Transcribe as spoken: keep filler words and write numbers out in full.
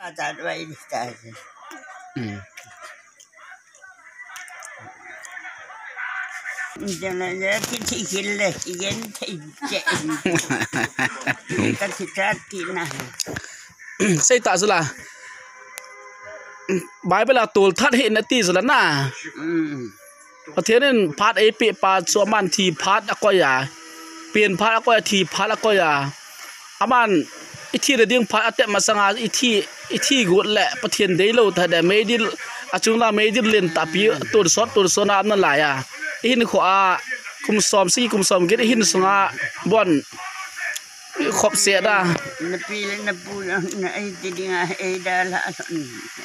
ada dua ini saja. Jangan jadi kecil leh, jangan kecil. Kasih hati nah. Saya tak salah. Baik bela tol thad hin nati salah na. ประเทศนั้นพัดเอเปปาสวมันทีพัดอะก็อย่าเปลี่ยนพัดอะก็ทีพัดอะก็อย่าอามันอีที่ระดิ่งพัดอะแต่มาสังอาอีที่อีที่กุดแหละประเทศเดียวเราแต่ไม่ได้อาจุงลาไม่ได้เล่นตาปีตัวสอดตัวสนามนั่นหลายอ่ะอินขวาคุมซ้อมซี่คุมซ้อมกินอินสงาบอนขอบเสียดา Napili na po lang na ay tinga ay dala.